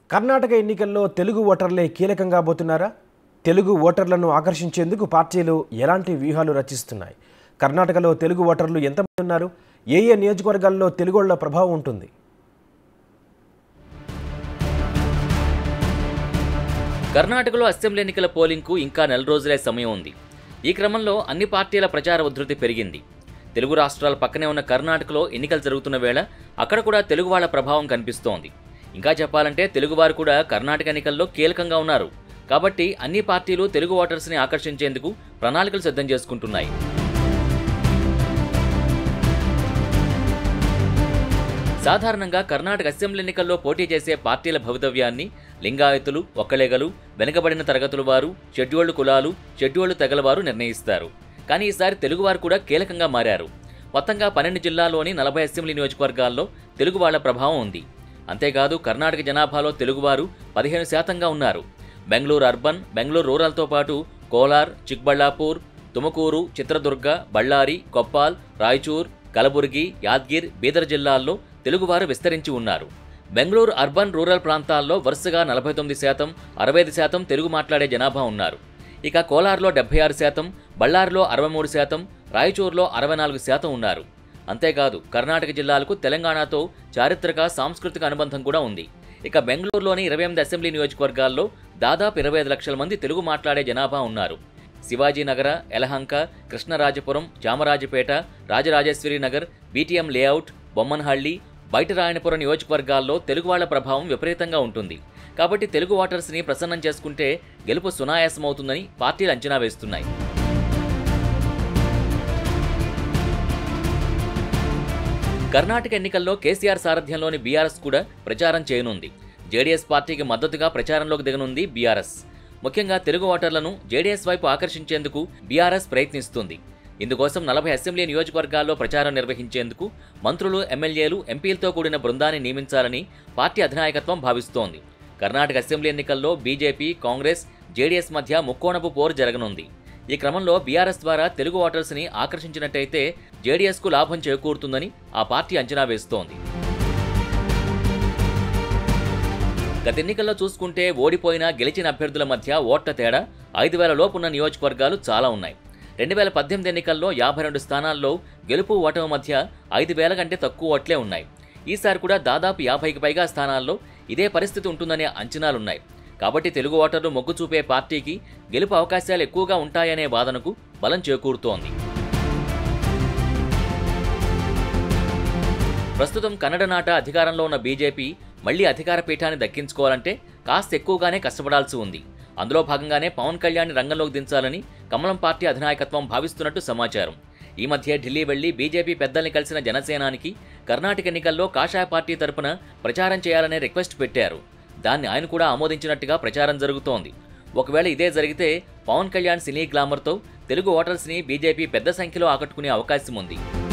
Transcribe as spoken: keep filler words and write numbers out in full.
కర్ణాటక ఎన్నికల్లో తెలుగు ఓటర్లే కీలకంగా పోతున్నారా? తెలుగు ఓటర్లను ఆకర్షించేందుకు పార్టీలు ఎలాంటి వ్యూహాలు రచిస్తున్నాయి? కర్ణాటకలో తెలుగు ఓటర్లు ఎంతమంది ఉన్నారు? ఏ ఏ నియోజకవర్గాల్లో తెలుగోళ్ల ప్రభావం ఉంటుంది? కర్ణాటకలో అసెంబ్లీ ఎన్నికల పోలింగ్కు ఇంకా నెల రోజులే సమయం ఉంది. ఈ క్రమంలో అన్ని పార్టీల ప్రచార ఉధృతి పెరిగింది. తెలుగు రాష్ట్రాల పక్కనే ఉన్న కర్ణాటకలో ఎన్నికలు జరుగుతున్న వేళ అక్కడ కూడా తెలుగు వాళ్ల ప్రభావం కనిపిస్తోంది. ఇంకా చెప్పాలంటే తెలుగువారు కూడా కర్ణాటక ఎన్నికల్లో కీలకంగా ఉన్నారు. కాబట్టి అన్ని పార్టీలు తెలుగు ఓటర్స్ని ఆకర్షించేందుకు ప్రణాళికలు సిద్ధం చేసుకుంటున్నాయి. సాధారణంగా కర్ణాటక అసెంబ్లీ ఎన్నికల్లో పోటీ చేసే పార్టీల భవితవ్యాన్ని లింగాయతులు, ఒక్కలేగలు, వెనుకబడిన తరగతుల వారు, షెడ్యూల్డ్ కులాలు, షెడ్యూల్డ్ తెగల వారు నిర్ణయిస్తారు. కానీ ఈసారి తెలుగువారు కూడా కీలకంగా మారారు. మొత్తంగా పన్నెండు జిల్లాల్లోని నలభై అసెంబ్లీ నియోజకవర్గాల్లో తెలుగు వాళ్ల ప్రభావం ఉంది. అంతేకాదు కర్ణాటక జనాభాలో తెలుగువారు పదిహేను శాతంగా ఉన్నారు. బెంగళూరు అర్బన్, బెంగళూరు రూరల్తో పాటు కోలార్, చిక్బళ్ళాపూర్, తుమకూరు, చిత్రదుర్గ, బళ్ళారి, కొప్పాల్, రాయచూర్, కలబుర్గి, యాద్గిర్, బీదర్ జిల్లాల్లో తెలుగువారు విస్తరించి ఉన్నారు. బెంగళూరు అర్బన్, రూరల్ ప్రాంతాల్లో వరుసగా నలభై తొమ్మిది శాతం, అరవై ఐదు శాతం తెలుగు మాట్లాడే జనాభా ఉన్నారు. ఇక కోలార్లో డెబ్బై ఆరు శాతం, బళ్ళారిలో అరవై మూడు శాతం, రాయచూర్లో అరవై నాలుగు శాతం ఉన్నారు. అంతేకాదు కర్ణాటక జిల్లాలకు తెలంగాణతో చారిత్రక, సాంస్కృతిక అనుబంధం కూడా ఉంది. ఇక బెంగళూరులోని ఇరవై ఎనిమిది అసెంబ్లీ నియోజకవర్గాల్లో దాదాపు ఇరవై ఐదు లక్షల మంది తెలుగు మాట్లాడే జనాభా ఉన్నారు. శివాజీనగర, యలహంక, కృష్ణరాజపురం, చామరాజపేట, రాజరాజేశ్వరి నగర్, బీటీఎం లేఅవుట్, బొమ్మన్హళ్లి, బయటరాయనపురం నియోజకవర్గాల్లో తెలుగు వాళ్ల ప్రభావం విపరీతంగా ఉంటుంది. కాబట్టి తెలుగు ఓటర్స్ని ప్రసన్నం చేసుకుంటే గెలుపు సునాయాసమవుతుందని పార్టీలు అంచనా వేస్తున్నాయి. కర్ణాటక ఎన్నికల్లో కేసీఆర్ సారథ్యంలోని బీఆర్ఎస్ కూడా ప్రచారం చేయనుంది. జేడీఎస్ పార్టీకి మద్దతుగా ప్రచారంలోకి దిగనుంది బీఆర్ఎస్. ముఖ్యంగా తెలుగు ఓటర్లను జేడీఎస్ వైపు ఆకర్షించేందుకు బీఆర్ఎస్ ప్రయత్నిస్తుంది. ఇందుకోసం నలభై అసెంబ్లీ నియోజకవర్గాల్లో ప్రచారం నిర్వహించేందుకు మంత్రులు, ఎమ్మెల్యేలు, ఎంపీలతో కూడిన బృందాన్ని నియమించాలని పార్టీ అధినాయకత్వం భావిస్తోంది. కర్ణాటక అసెంబ్లీ ఎన్నికల్లో బీజేపీ, కాంగ్రెస్, జేడీఎస్ మధ్య ముక్కోణపు పోరు జరగనుంది. ఈ క్రమంలో బీఆర్ఎస్ ద్వారా తెలుగు ఓటర్స్ని ఆకర్షించినట్టయితే జేడీఎస్కు లాభం చేకూరుతుందని ఆ పార్టీ అంచనా వేస్తోంది. గత ఎన్నికల్లో చూసుకుంటే ఓడిపోయిన, గెలిచిన అభ్యర్థుల మధ్య ఓట్ల తేడా ఐదు వేల లోపున్న నియోజకవర్గాలు చాలా ఉన్నాయి. రెండు వేల పద్దెనిమిది ఎన్నికల్లో యాభై రెండు స్థానాల్లో గెలుపు, ఓటమి మధ్య ఐదు వేల కంటే తక్కువ ఓట్లే ఉన్నాయి. ఈసారి కూడా దాదాపు యాభైకి పైగా స్థానాల్లో ఇదే పరిస్థితి ఉంటుందనే అంచనాలున్నాయి. కాబట్టి తెలుగు ఓటర్లు మొగ్గు చూపే పార్టీకి గెలుపు అవకాశాలు ఎక్కువగా ఉంటాయనే వాదనకు బలం చేకూరుతోంది. ప్రస్తుతం కన్నడ నాట అధికారంలో ఉన్న బీజేపీ మళ్లీ అధికార పీఠాన్ని దక్కించుకోవాలంటే కాస్త ఎక్కువగానే కష్టపడాల్సి ఉంది. అందులో భాగంగానే పవన్ కళ్యాణ్ రంగంలోకి దించాలని కమలం పార్టీ అధినాయకత్వం భావిస్తున్నట్టు సమాచారం. ఈ మధ్య ఢిల్లీ వెళ్లి బీజేపీ పెద్దల్ని కలిసిన జనసేనానికి కర్ణాటక ఎన్నికల్లో కాషాయ పార్టీ తరపున ప్రచారం చేయాలనే రిక్వెస్ట్ పెట్టారు. దాన్ని ఆయన కూడా ఆమోదించినట్టుగా ప్రచారం జరుగుతోంది. ఒకవేళ ఇదే జరిగితే పవన్ కళ్యాణ్ సినీ గ్లామర్తో తెలుగు ఓటర్స్ని బీజేపీ పెద్ద సంఖ్యలో ఆకట్టుకునే అవకాశం ఉంది.